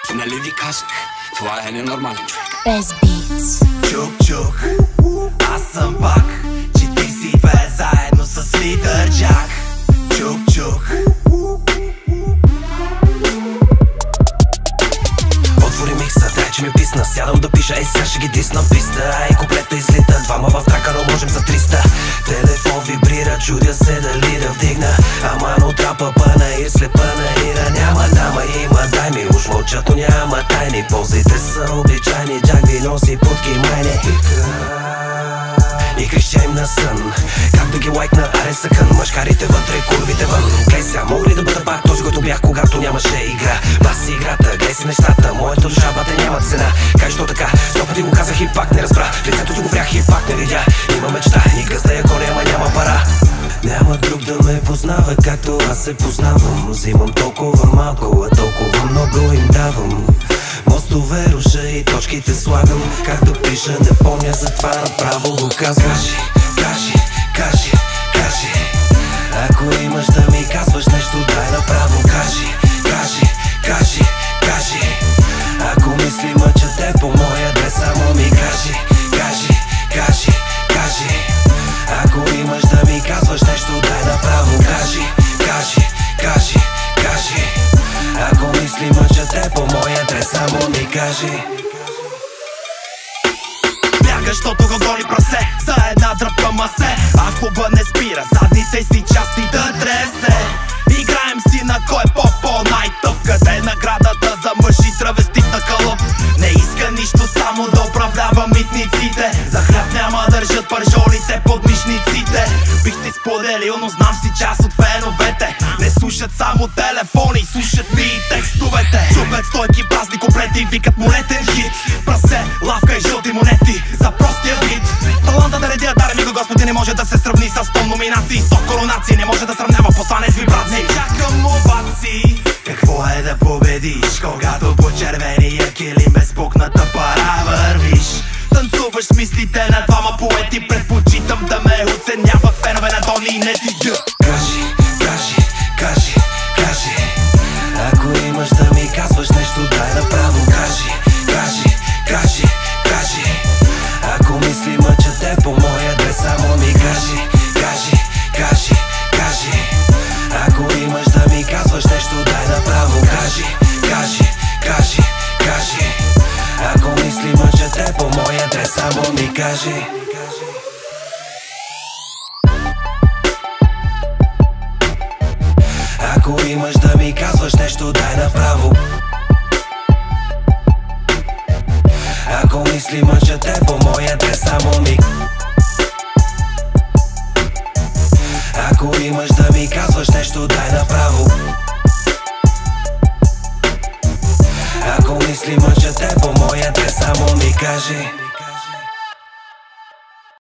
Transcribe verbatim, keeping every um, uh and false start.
Нали ви казах, това е ненормален човек. Без бит. Чук, чук, аз съм пак, че ти си две заедно с лидер Джак. Чук, чук. Отвори микса, дай че ми писна. Сядам да пиша, ей сега ще ги дисна писта. Ай куплета излита, двама в трака, но можем за триста. Телефон вибрира, чудя се дали да вдигна. Ама но трапа пъна и слепа на ира. Няма дама, има, дай ми уж мълчат, но няма тайни. Ползите са обичайни, Джак ви носи путки майне. И крещя им на сън, как да ги лайкна, аре съкън. Мъжкарите вътре, курвите вън. Глей сега, мога ли да бъда пак този, който бях, когато нямаше игра? Баси играта, глей си нещата, моята душа бате няма цена. Кай що така, сто пъти го казах и пак не разбра. В лицето ти го врях и пак не видя. Има мечта и гъзда я коня, ама няма пара. Няма друг да ме познава, както аз се познавам. Взимам толкова малко, а толкова много им давам. Мостове руша и точките слагам. Как да пиша, не помня, затова направо го казвам. Кажи, кажи, кажи, кажи. Ако имаш да ми казваш нещо, дай направо. Кажи, кажи, кажи, кажи. Ако мисли мъча те по моя адрес, само ми кажи. Кажи, кажи, кажи. Ако имаш да ми казваш нещо, дай направо. Кажи, кажи, кажи, кажи. Ако мисли мъча те по моя адрес, само ми кажи. Бягаш, щото го голи прасе за една дръпка масе. А в клуба не спира задните си части да тресе. Играем си на кой е по-по най-тъп. Къде е наградата за мъж и травестит на кълъп? Не иска нищо, само да управлява митниците. За хляб няма държат пържолите под мишниците. Бих ти споделил, но знам си част от феновете. Не слушат само телефони, слушат ми и текстовете. Чуват стойки, празни куплети, викат монетен хит. Прасе, лавка и жълти монети за простия вид. Таланта да редя, даде ми го Господи, не може да се сравни с сто номинации, сто коронации. Не може да сравнява послане с вибрации. Чакам овации. Какво е да победиш, когато по червения килим без пукната пара вървиш? Танцуваш с мислите на двама поети. Предпочитам да ме оценяват фенове на Дони и Нети. Кажи, кажи, кажи, кажи. Ако имаш да ми казваш нещо, дай направо. Кажи, кажи, кажи, кажи. Ако мисли мъча те по моя адрес, само ми кажи. Кажи, кажи, кажи. Ако имаш да ми казваш нещо, дай направо. Кажи, кажи, кажи, кажи. Ако мисли мъча те по моя адрес, само ми кажи. Ако имаш да ми казваш нещо, дай направо. Ако мисли мъча те по моя адрес, само ми. Ако имаш да ми казваш нещо, дай направо. Ако мисли мъча те по моя адрес, само ми кажи.